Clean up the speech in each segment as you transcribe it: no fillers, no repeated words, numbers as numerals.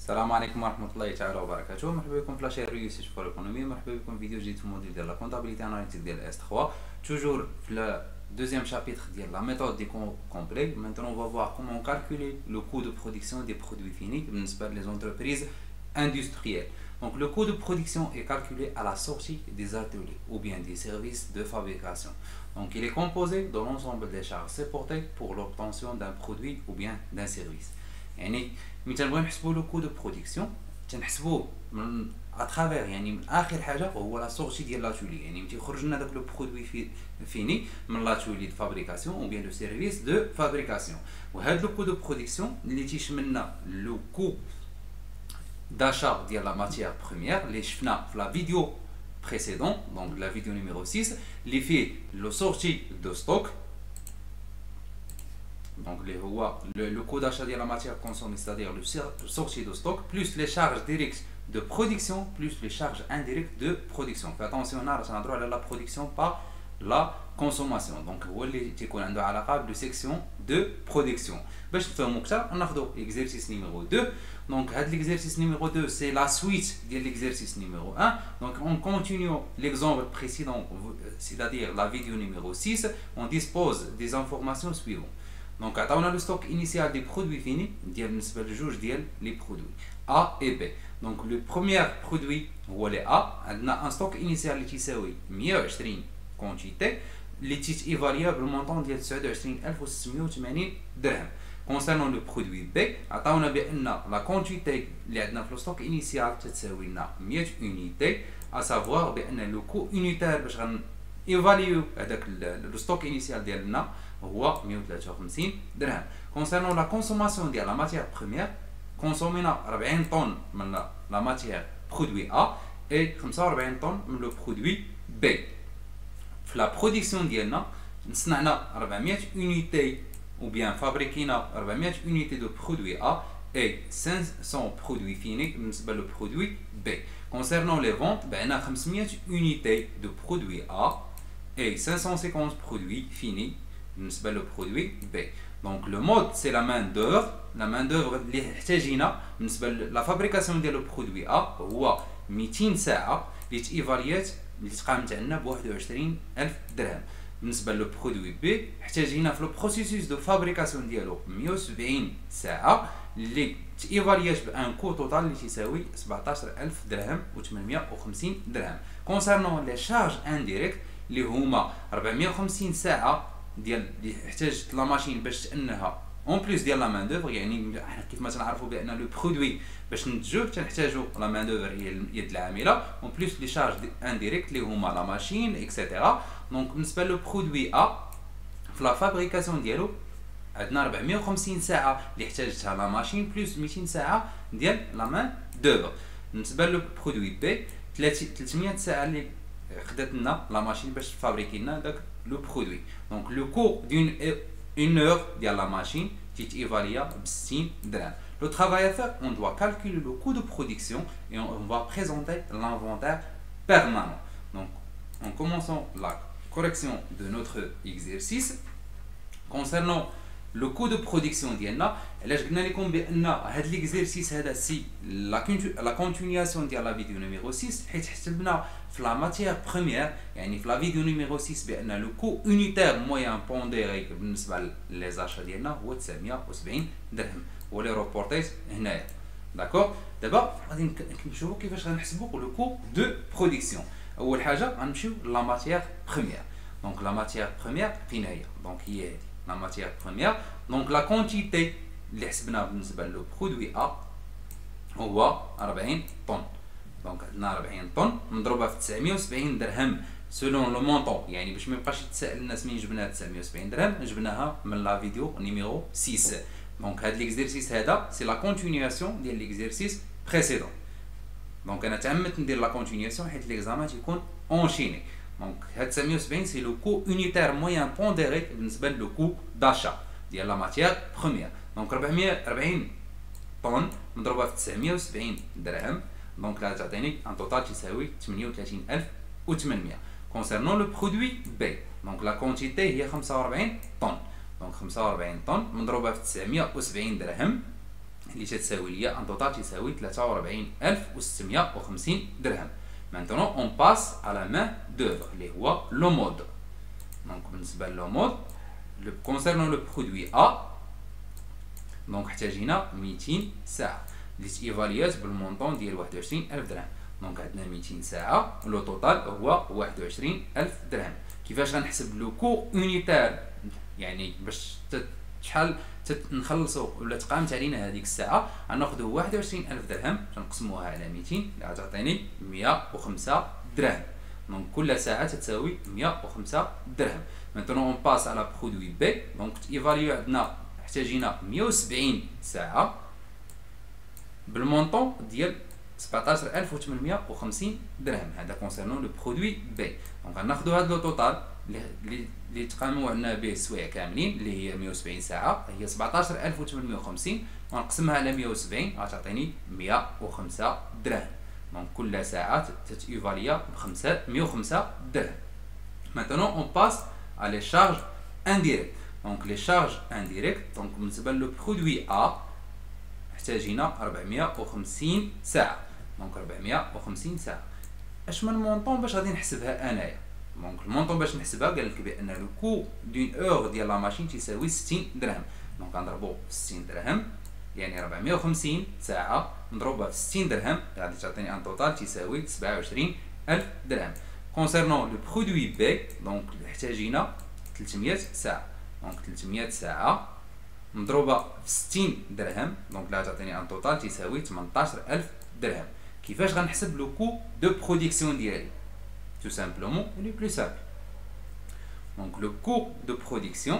السلام عليكم ورحمة الله تعالى وبركاته. مرحبا بكم في لاشين ريوسيت فور ايكونومي. مرحبا بكم في فيديو جديد في الموديل ديال لا كونطابيليتي اناليتيك ديال اس 3. توجور في لا دوزيام شابيتر ديال لا ميثود دي كومبلي. Maintenant on va voir comment calculer le coût de production des produits finis بالنسبة les entreprises industrielles. Donc le coût de production est calculé à la sortie des ateliers ou bien des services de fabrication. Donc il est composé de l'ensemble des charges supportées pour l'obtention d'un produit ou bien d'un service. يعني ملي تنبغيو نحسبوا لو كو دو برودكسيون تنحسبوه من اترافير، يعني من اخر حاجه هو لا سورتي ديال لاتولي، يعني ملي تيخرج لنا داك لو برودوي فيني من لاتولي دو فابريكاسيون او بيان دو سيرفيس دو فابريكاسيون. وهذا لو كو دو برودكسيون اللي تيشملنا لو كو داشا ديال لا ماتيير بروميير اللي شفنا في لا فيديو بريسيدون، دونك لا فيديو نيميرو 6 اللي فيه لو سورتي دو ستوك. Donc le coût d'achat de la matière consommée, c'est-à-dire le sortie de stock, plus les charges directes de production, plus les charges indirectes de production. Faites attention, on a droit à la production par la consommation. Donc, on a une section de production. On a l'exercice numéro 2. Donc, l'exercice numéro 2, c'est la suite de l'exercice numéro 1. Donc, on continue l'exemple précédent, c'est-à-dire la vidéo numéro 6. On dispose des informations suivantes. Donc, on a le stock initial des produits finis, les produits A et B. Donc, le premier produit, هو le A, on a un stock initial qui est 120 quantité, qui est évalué le montant de 29680 dirhams. Concernant le produit B, on a la quantité qui est dans le stock initial qui est 100 unités, à savoir le coût unitaire pour évaluer le stock initial ديالنا هو 153 درهم. Concernant la consommation de la matière première, consommنا 40 طن من la matière produit A et 45 طن من le produit B. في la production ديالنا نصنعنا 400 unités ou bien fabriquنا 400 unités de produit A et 500 produits finis بالنسبة le produit B. Concernant les ventes, بعنا 500 unités de produit A et 550 produits finis بالنسبه لو برودوي بي. دونك لو مود سي لا مان دوفر. لا مان دوفر اللي احتاجينا بالنسبه لا فابريكاسيون ديال لو برودوي ا هو 200 ساعه اللي تيفاليات اللي تقامت عندنا ب 21000 درهم. بالنسبه لو برودوي بي احتاجينا في لو بروسيسوس دو فابريكاسيون ديالو 170 ساعه اللي تيفاليات بان كو توتال اللي تيساوي 17000 درهم و850 درهم. كونسيرنون لي شارج انديريكت اللي هما 450 ساعه ديال اللي احتاجت لا ماشين باش تانها اون بليس ديال لا مان دوفر. يعني حنا كيف ما تنعرفوا بان لو برودوي باش ننتجوه تنحتاجوا لا مان دوفر هي اليد العامله اون بليس لي شارج انديريكت اللي هما لا ماشين اكسيتيرا. دونك بالنسبه لو برودوي ا في لا فابريكاسيون ديالو عندنا 450 ساعه اللي احتاجتها لا ماشين بليس 200 ساعه ديال لا مان دوفر. بالنسبه لو برودوي بي 300 ساعه اللي خداتنا لا ماشين باش تفابريكي لنا داك le produit. Donc le coût d'une heure de la machine est évalué à 60 dirhams. Le travail à faire, on doit calculer le coût de production et on va présenter l'inventaire permanent. Donc en commençant la correction de notre exercice, concernant le coût de production ديالنا علاش قلنا لكم بان هذا ليكزيرسيس هذا سي لا كونتينياسيون ديال لا فيديو نيميرو 6 حيت حسبنا في لا ماتيير بروميير، يعني في لا فيديو نيميرو 6 بان لو كو يونيتير مويان بونديري بالنسبه لي زاشا ديالنا هو 970 درهم ولي روبورتيت هنايا. داكور دابا غادي نشوفوا كيفاش غنحسبوا لو كو دو برودكسيون. اول حاجه غنمشيو لا ماتيير بروميير. دونك لا ماتيير بروميير فين هي؟ دونك هي هذه la matière première. Donc la quantité اللي حسبناها بالنسبه لو برودوي A هو 40 طن. دونك عندنا 40 طن مضروبه في 970 درهم سولون لو مونطون، يعني باش ما يبقاش يتسائل الناس منين جبنا 970 درهم جبناها من لا فيديو نيميرو 6. دونك هاد ليكزيرسيس هذا سي لا كونتينياسيون ديال ليكزيرسيس بريسيدون. دونك انا تعمدت ندير لا كونتينياسيون حيت ليكزامان تيكون اونشيني. Donc, 970 c'est le coût unitaire moyen pondéré بالنسبة لو coût d'achat ديال la matière première. Donc 440 طن مضروبة في 970 درهم، دونك لا تعطيني ان توتال تساوي 38800. Concernant le produit B, donc la quantité هي 45 طن. Donc 45 طن مضروبة في 970 درهم اللي تتساوي ليا ان توتال تساوي 43650 درهم. Maintenant on passe à la main d'œuvre اللي هو لو مود. دونك بالنسبه لو مود concernant le produit A دونك احتاجينا 200 ساعه اللي تيفاليات بالمونطون ديال 21000 درهم. دونك عندنا 200 ساعه ولو توتال هو 21000 درهم. كيفاش غنحسب لو كو يونيتير يعني باش شحال نخلصوا ولا تقامت علينا هذيك الساعه؟ غناخذوا 21000 درهم تنقسموها على 200 اللي غتعطيني 105 درهم. دونك كل ساعه تتساوي 105 درهم. Maintenant on passe à la produit B. دونك ايفاليو عندنا احتاجينا 170 ساعه بالمونطون ديال 17850 درهم. هذا كونسيرنون لو برودوي بي. دونك غناخذوا هذا لو توتال اللي تقاموا عندنا به السوايع كاملين اللي هي 170 ساعه هي 17850 ونقسمها على 170 غتعطيني 105 درهم. دونك كل ساعه تتيفاليا ب 105 درهم. Maintenant on passe à les charges indirectes. Donc les charges indirectes donc بالنسبه لو برودوي A احتاجينا 450 ساعه. دونك 450 ساعه اش من مونطون باش غادي نحسبها انايا؟ دونك المونطون باش نحسبها قال لك بان لو كو دون اور ديال لا ماشين تيساوي 60 درهم. دونك غنضربو في 60 درهم يعني 450 ساعه نضربها في 60 درهم غادي تعطيني ان توتال تيساوي 27000 درهم. كونسيرنون لو برودوي بي دونك احتاجينا 300 ساعه. دونك 300 ساعه مضروبه في 60 درهم دونك لا تعطيني ان توتال تيساوي 18000 درهم. كيفاش غنحسب لو كو دو برودكسيون ديالي؟ tout simplement il est plus simple. Donc le coût de production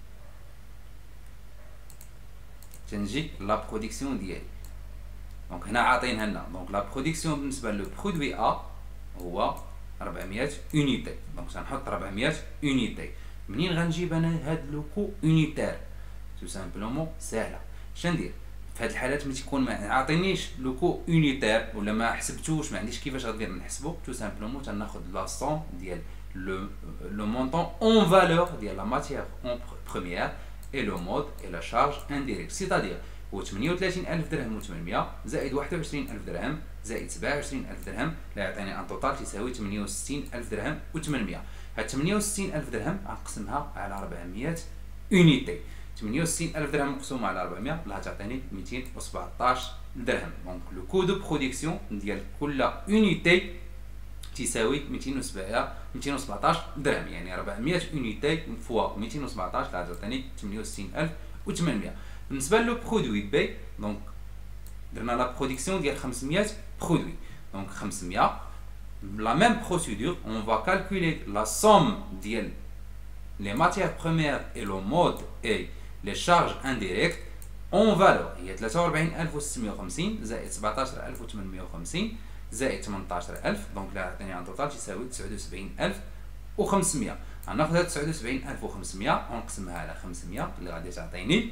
تنجي لا برودكسيون ديالي. دونك هنا عاطينها لنا دونك لا برودكسيون بالنسبه لو برودوي A هو 400 يونيتي. دونك غنحط 400 يونيتي. منين غنجيب انا هاد لو كو يونيتير؟ tout simplement ساهله. شندير في هاد الحالات ملي تيكون ما عاطينيش لو كو يونيتير ولا ما حسبتوش ما عنديش كيفاش غادي نحسبو تو سامبلومون تناخذ لا سون ديال لو مونطون اون فالور ديال لا ماتيير اون بروميير اي لو مود اي لا شارج انديريكت. سيتادير هو 38000 درهم و800 زائد 21000 درهم زائد 27000 درهم لا يعطيني ان توتال تساوي 68000 درهم و800. هاد 68000 درهم غنقسمها على 400 يونيتي. 68000 درهم مقسومه على 400 لا تعطيني 217 درهم. دونك لو كو دو برودكسيون ديال كل يونيتي تساوي 217 درهم يعني 400 يونيتي فوا 217 لا تعطيني 68000 و800. بالنسبه لو برودوي بي دونك درنا لا برودكسيون ديال 500 برودوي. دونك 500 la même procédure on va calculer la somme ديال les matières premières et le mode et les charges indirectes en valeur هي 43650 زائد 17850 زائد 18000 دونك لا يعطيني ان توتال تساوي 79500. غناخذ هاد 79500 ونقسمها على 500 اللي غادي تعطيني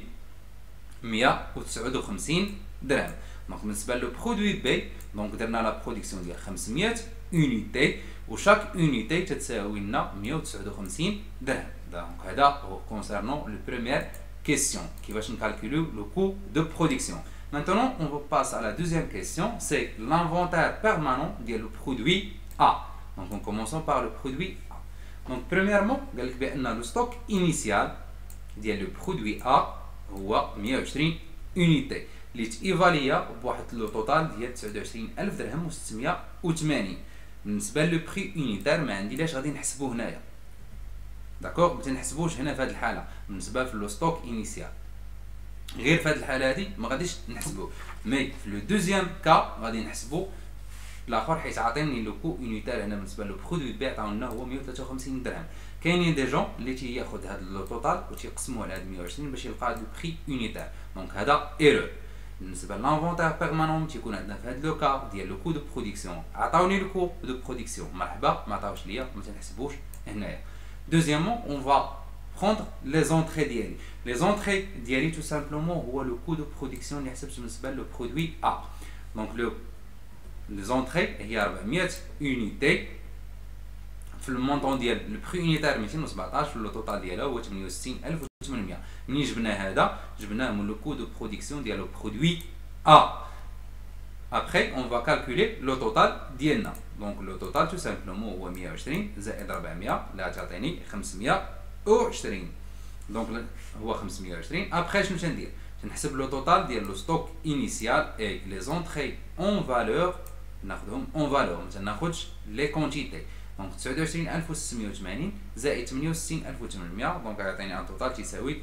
159 درهم. دونك بالنسبه لو برودوي بي دونك درنا لا برودكسيون ديال 500 يونيتي وشاك يونيتي تتساوي لنا 159 درهم. دونك هذا هو كونسيرنون لو بروميير question كيفاش نكالكوليو لو كو دو برودكسيون. Maintenant on va passer à la deuxième question, c'est l'inventaire permanent ديال le produit A. Donc en commençant par le produit A. Donc premièrement قال لك بان le stock initial ديال le produit A هو 120 يونيتي اللي تيفاليا بواحد لو توتال ديال 29000 درهم و680. بالنسبه لو بري يونيتير ما عندي لاش غادي نحسبوه هنايا. داكوغ ما تنحسبوش هنا في هذه الحاله بالنسبه في لو ستوك انيسيال. غير في هذه الحاله هذه ما غاديش نحسبوه مي في لو دوزيام كا غادي نحسبو الاخر حيت عاطيني لو كو يونيتير هنا بالنسبه لو برودوي بي عطاونا هو 153 درهم. كاينين دي جون اللي تياخذ هذا لو توتال وتيقسموه على هاد 120 باش يلقى لو بري يونيتير. دونك هذا ايرور. بالنسبه لانفونتير بيرمانون تيكون عندنا في هذا لو كا ديال لو كو دو برودكسيون عطاوني لو كو دو برودكسيون مرحبا ما عطاوش ليا ما تنحسبوش هنايا. Deuxièmement, on va prendre les entrées d'IALI. Les entrées d'IALI, tout simplement, هو le coût de production اللي حسب بالنسبة le produit A. Donc, les entrées هي 400 unités. في المونطون ديال لو بري يونيتير 217 في لو توتال ديالها هو 68800. منين جبنا هذا؟ جبناه من لو كو دو برودكسيون ديال لو برودوي A. Après, on va calculer le total ديالنا. Donc le total tout simplement هو 120 زائد 400 اللي غتعطيني 520. Donc هو 520. Après شنو تندير؟ تنحسب لو توتال ديال لو ستوك انيسيال اي لي زونطري اون فالور ناخذهم اون فالور، ما تناخذش لي كونتيتي. دونك 29680 زائد 68800 دونك غيعطيني ان توتال تيساوي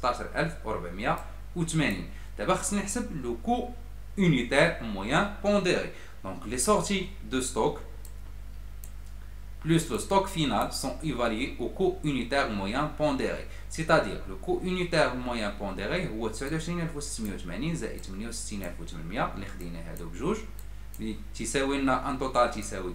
116480. دابا خصني نحسب لو كو unitaire moyen pondéré. Donc les sorties de stock plus le stock final sont évalués au coût unitaire moyen pondéré. C'est-à-dire le coût unitaire moyen pondéré هو 29680 زائد 68800 اللي خدينا هادو بجوج اللي تيساوي لنا ان توتال تيساوي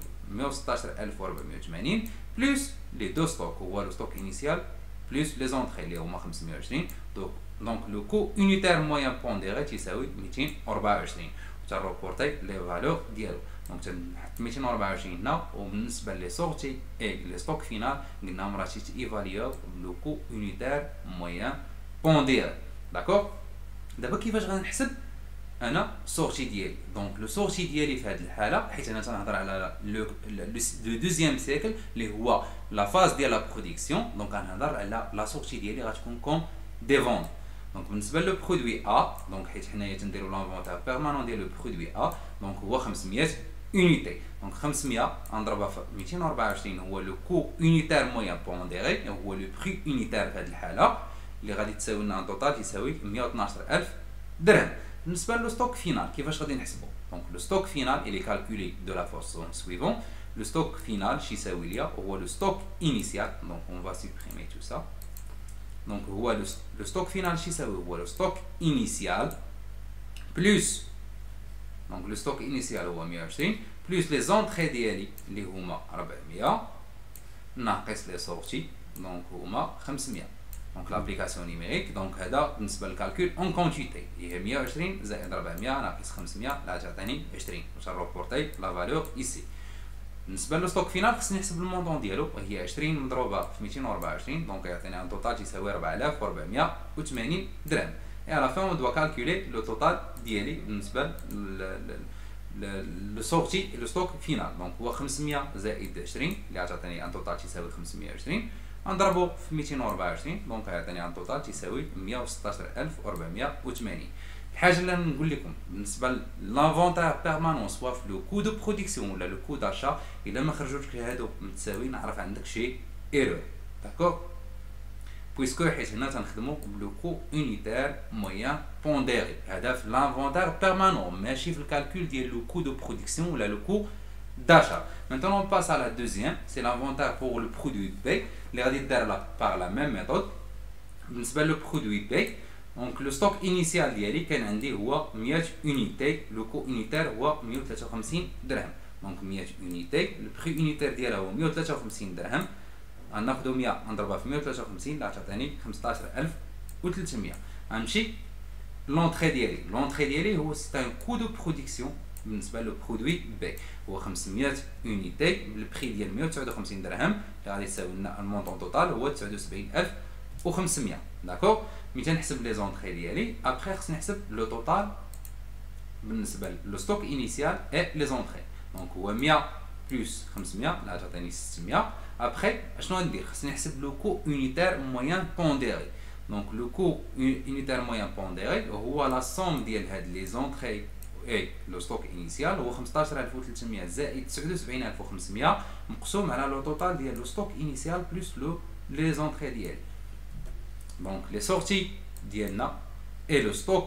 116480 بلس لي دو ستوك هو لو ستوك انيسيال بلس لي زونطري اللي هما 520. Donc le coût unitaire moyen pondéré تيساوي 224 وتنروبورتي لي فالور ديالو. دونك تنحط 224 هنا، وبالنسبه لي سورتي اي لي ستوك فينال قلناهم راه تيفاليو لو كو unitaire moyen pondéré. داكوغ. دابا كيفاش غنحسب انا سورتي ديالي؟ دونك لو سورتي ديالي في هذه الحاله، حيت انا تنهضر على لو دوزيام سيكل اللي هو لا فاز ديال لا برودكسيون، دونك غنهضر على لا سورتي ديالي غتكون كوم دي فوند. دونك بالنسبه لو برودوي ا، دونك حيت حنايا تنديرو لانفونتير بيرمانون ديال لو برودوي ا، دونك هو 500 اونيتي. دونك 500 نضربها في 224 هو لو كو اونيتير موين بونديري، هو لو بري اونيتير في هذه الحاله اللي غادي تساوي لنا ان توتال تيساوي 112000 درهم. بالنسبه لو ستوك فينال كيفاش غادي نحسبو؟ دونك لو ستوك فينال الي كالكولي دو لا فاصون سويفون. لو ستوك فينال شي يساوي ليا هو لو ستوك انيسيال، دونك اون فا سوبريمي تو سا. Donc le stock final شي يساوي هو le stock initial plus donc le stock initial هو 120 plus les entrées ديالي اللي هما 400 ناقص les sorties donc هما 500. donc l'application numérique donc هذا بالنسبه للكالكول اون كونتيتي هي 120 زائد 400 ناقص 500 اللي غتعطيني 20 باش نروبورتي لا فالور ايسي. بالنسبه لو ستوك فينال خصني نحسب المونطون ديالو، وهي 20 مضروبه في 224 دونك يعطيني ان توتال تيساوي 4480 درهم. اي على فين اون دوا كالكولي لو توتال ديالي بالنسبه لو سورتي لو ستوك فينال. دونك هو 500 زائد 20 اللي غتعطيني ان توتال تيساوي 520 نضربو في 224 دونك يعطيني ان توتال تيساوي 116480. الحاجه اللي نقول لكم بالنسبه لانفونتير بيرمانون سوا في لو كو دو برودكسيون ولا لو كو داشا، الا ما خرجوش هادو متساويين نعرف عندك شي ايرور. داكوغ. بويسكو حيت هنا تنخدمو بلو كو اونيتير موين بونديري، هذا في لانفونتير بيرمانون ماشي في الكالكول ديال لو كو دو برودكسيون ولا لو كو داشا. Maintenant on passe à la deuxième, c'est l'inventaire pour le produit B اللي غادي دار par la même méthode. بالنسبه لو برودوي B دونك لو ستوك انيسيال ديالي كان عندي هو 100 اونيتي، لو كو اونيتير هو 153 درهم. دونك 100 اونيتي لو بري اونيتير ديالها هو 153 درهم، غناخدو 100 نضربها في 153 اللي غتعطيني 15300. غنمشي لونطري ديالي، لونطري ديالي هو سي ان كو دو برودكسيون بالنسبه لو برودوي بي هو 500 اونيتي بالبري ديال 159 درهم اللي غادي تساوي لنا المونطون توتال هو 79500. داكوغ. ملي تنحسب لي زونطري ديالي ابخي خصني نحسب لو توتال بالنسبه لو ستوك انيسيال اي لي زونطري. دونك هو 100 بلس 500 اللي غتعطيني 600. ابخي اشنو غندير؟ خصني نحسب لو كو اونيتير موين بونديري. دونك لو كو اونيتير موين بونديري هو لا سوم ديال هاد لي زونطري اي لو ستوك انيسيال هو 15300 زائد 79500 مقسوم على لو توتال ديال لو ستوك انيسيال بلس لي زونطري ديالي. Donc les sorties d'IENA et le stock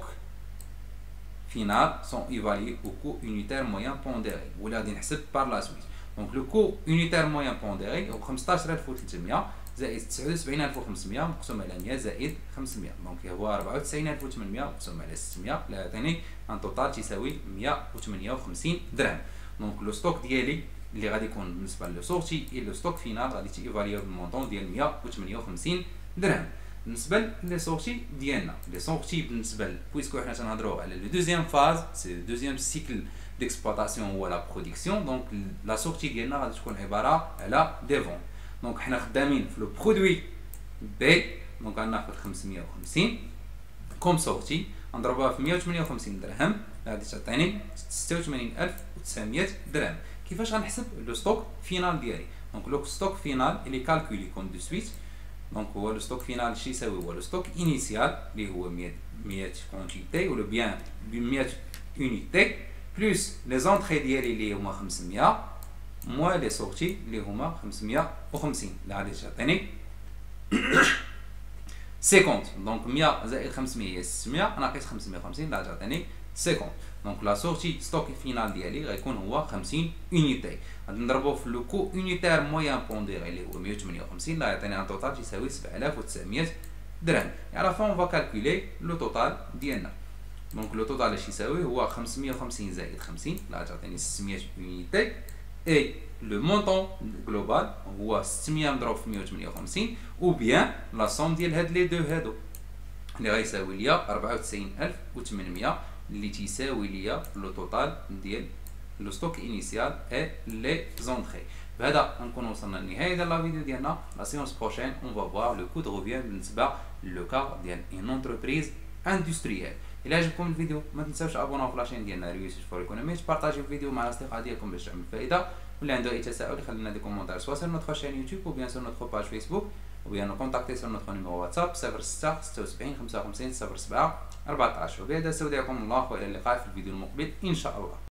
final sont évalués au coût unitaire moyen pondéré. Vous l'avez dit par la suite. Donc le coût unitaire moyen pondéré est 15300 زائد 79500 مقسوم على 100 زائد 500 دونك هو 94800 مقسوم على 600 اللي يعطيني ان توتال تيساوي 158 درهم. دونك لو ستوك ديالي اللي غادي يكون بالنسبه لو سورتي اي لو ستوك فينال غادي تيفاليو بالمونطون ديال 158 درهم. بالنسبه لي سورتي ديالنا لي سورتي بالنسبه بويسكو حنا تنهضروا على لو دوزيام فاز سي لو دوزيام سيكل ديكسبلوطاسيون هو لا برودكسيون. دونك لا سورتي ديالنا غادي تكون عباره على دي فون. دونك حنا خدامين في لو برودوي بي دونك غناخذ 550 كوم سورتي نضربوها في 158 درهم غادي تعطيني 86900 درهم. كيفاش غنحسب لو ستوك فينال ديالي؟ دونك لو ستوك فينال اللي كالكولي كوم دو سويت. دونك هو لو ستوك فينال شي يساوي؟ هو لو ستوك انيسيال اللي هو 100 كونتيتي ولا بيان 100 unité بلس لي زونطري ديالي اللي هما 500 موا لي سورتي اللي هما 550 اللي غادي تعطيني 50. دونك 100 زائد 500 هي 600 ناقص 550 اللي غادي تعطيني 50. دونك لا سورتي ستوك فينال ديالي غيكون هو 50 unité. غادي نضربوه في لو كو unitaire مويان بونديري اللي هو 158 اللي غيعطيني ان توتال تيساوي 7900 درهم. على فون اون فا كالكولي لو توتال ديالنا. دونك لو توتال اش يساوي؟ هو 550 زائد 50 اللي غتعطيني 600 unité اي لو مونطون جلوبال هو 600 مضروب في 158 او بيان لا سوم ديال هاد لي دو هادو اللي غيساوي ليا 94800 اللي تيساوي ليا لو توتال ديال لو ستوك انيسيال اي لي زونطري. بهذا غنكون وصلنا للنهايه ديال لا فيديو ديالنا. لا سيونس بروشين اون فا فوار لو كود روفيان بالنسبه لو كا ديال اون انتربريز اندستريال. الى عجبكم الفيديو ما تنساوش ابوناو في لاشين ديالنا ريوسيت فور ايكونومي، بارطاجيو الفيديو مع الاصدقاء ديالكم باش تعمل فائده. واللي عنده اي تساؤل يخلي لنا دي كومونتير سوا sur notre chaîne YouTube ou bien sur notre page Facebook ou bien nous contacter sur notre numéro WhatsApp 06 76 55 07 14. وبهذا استودعكم الله والى اللقاء في الفيديو المقبل ان شاء الله.